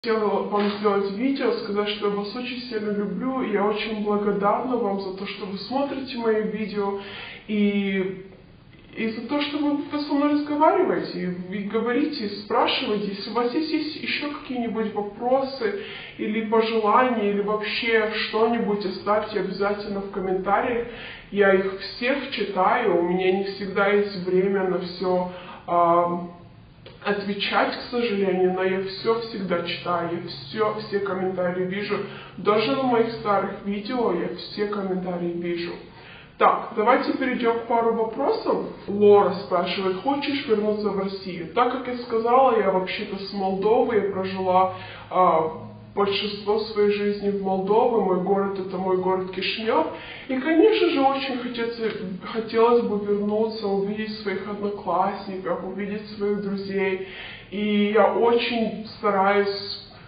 Хотела вам сделать видео, сказать, что я вас очень сильно люблю, и я очень благодарна вам за то, что вы смотрите мои видео, и за то, что вы со мной разговариваете, и говорите, и спрашиваете. Если у вас есть еще какие-нибудь вопросы, или пожелания, или вообще что-нибудь, оставьте обязательно в комментариях. Я их всех читаю, у меня не всегда есть время на все отвечать, к сожалению, но я все всегда читаю, я все комментарии вижу. Даже на моих старых видео я все комментарии вижу. Так, давайте перейдем к пару вопросов. Лора спрашивает, хочешь вернуться в Россию? Так как я сказала, я вообще-то с Молдовы, я прожила большинство своей жизни в Молдове, мой город это мой город Кишинев. И, конечно же, очень хотелось бы вернуться, увидеть своих одноклассников, увидеть своих друзей. И я очень стараюсь